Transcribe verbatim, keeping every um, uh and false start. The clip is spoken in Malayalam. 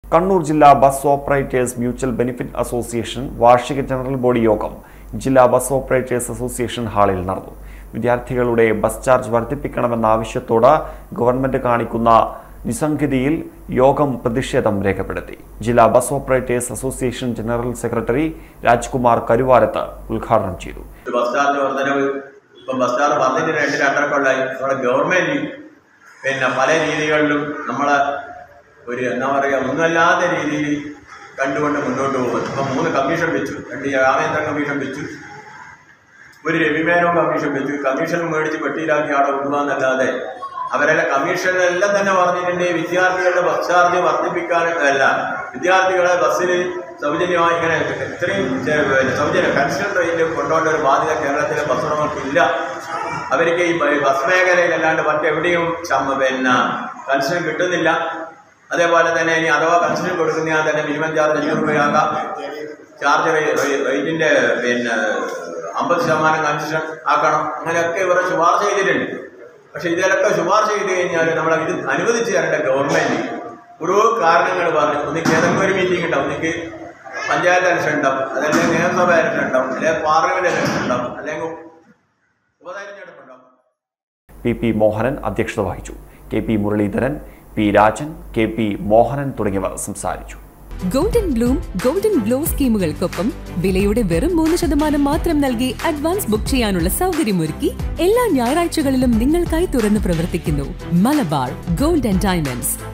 കണ്ണൂർ ജില്ലാ bus operators mutual benefit association വാർഷിക ജനറൽ ബോഡി യോഗം ജില്ലാ ബസ് ഓപ്പറേറ്റേഴ്സ് അസോസിയേഷൻ ഹാളിൽ നടന്നു. വിദ്യാർത്ഥികളുടെ ബസ് ചാർജ് വർദ്ധിപ്പിക്കണമെന്ന ആവശ്യത്തോട് ഗവൺമെന്റ് കാണിക്കുന്ന നിസ്സംഗതിയിൽ യോഗം പ്രതിഷേധം രേഖപ്പെടുത്തി. ജില്ലാ bus operators association general secretary Rajkumar Karuvarath ഉദ്ഘാടനം ചെയ്തു. ബസ് ചാർജ് വർധനവ് ഇപ്പം ബസ് ചാർജ് വർദ്ധിച്ച് രണ്ട് രണ്ടരക്കൊള്ളായി. നമ്മുടെ ഗവൺമെന്റ് പിന്നെ പല രീതികളിലും നമ്മളെ ഒരു എന്താ പറയുക ഒന്നുമല്ലാത്ത രീതിയിൽ കണ്ടുകൊണ്ട് മുന്നോട്ട് പോകും. ഇപ്പം മൂന്ന് കമ്മീഷൻ വെച്ചു, രണ്ട് രാമേന്ദ്രൻ കമ്മീഷൻ വെച്ചു, ഒരു രവിമേനോൻ കമ്മീഷൻ വെച്ചു. കമ്മീഷൻ മേടിച്ച് പെട്ടിയിലാക്കി അവിടെ വിടുവാന്നല്ലാതെ അവരെല്ലാം കമ്മീഷനെല്ലാം തന്നെ പറഞ്ഞിട്ടുണ്ട് വിദ്യാർത്ഥികളുടെ ബസ് ചാർജ് വർദ്ധിപ്പിക്കാനല്ല, വിദ്യാർത്ഥികളെ ബസ്സിൽ സൗജന്യമായി ഇങ്ങനെ ഇത്രയും സൗജന്യം കൺസഷൻ റേറ്റിൽ കൊണ്ടുപോകേണ്ട ഒരു ബാധ്യത കേരളത്തിലെ ബസ് ഉടമകൾക്കില്ല. അവർക്ക് ഈ ബസ് മേഖലയിൽ അല്ലാണ്ട് മറ്റെവിടെയും പിന്നെ കൺസഷൻ കിട്ടുന്നില്ല. അതേപോലെ തന്നെ ഇനി അഥവാ കൺസഷൻ കൊടുക്കുന്നതിനാൽ തന്നെ മിനിമം ചാർജ് അഞ്ഞൂറ് രൂപയാക്കാം. ചാർജ് റേറ്റിൻ്റെ പിന്നെ അമ്പത് ശതമാനം കൺസഷൻ ആക്കണം. അങ്ങനെയൊക്കെ ഇവരെ ശുപാർശ ചെയ്തിട്ടുണ്ട്. പക്ഷേ ഇതിലൊക്കെ ശുപാർശ ചെയ്ത് കഴിഞ്ഞാൽ നമ്മളെ ഇത് അനുവദിച്ച് തരേണ്ട ഗവൺമെൻറ് ഓരോ കാരണങ്ങൾ പറഞ്ഞു. ഒന്നിക്ക് ഏതെങ്കിലും ഒരു മീറ്റിംഗ് ഉണ്ടാവും, ഒന്നിക്ക് പഞ്ചായത്ത് ഇലക്ഷൻ ഉണ്ടാവും, അതല്ലെങ്കിൽ നിയമസഭ ഇലക്ഷൻ ഉണ്ടാവും, അല്ലെങ്കിൽ പാർലമെന്റ് ഇലക്ഷൻ ഉണ്ടാവും, അല്ലെങ്കിൽ ഉപതെരഞ്ഞെടുപ്പ് ഉണ്ടാവും. പി പി മോഹനൻ അധ്യക്ഷത വഹിച്ചു. K P Muraleedharan, P Rajan, K P Mohanan തുടങ്ങിയവർ സംസാരിച്ചു. ഗോൾഡൻ ബ്ലൂം ഗോൾഡൻ ഗ്ലോ സ്കീമുകൾക്കൊപ്പം വിലയുടെ വെറും മൂന്ന് ശതമാനം മാത്രം നൽകി അഡ്വാൻസ് ബുക്ക് ചെയ്യാനുള്ള സൗകര്യമൊരുക്കി എല്ലാ ഞായറാഴ്ചകളിലും നിങ്ങൾക്കായി തുറന്നു പ്രവർത്തിക്കുന്നു. Malabar gold and diamonds.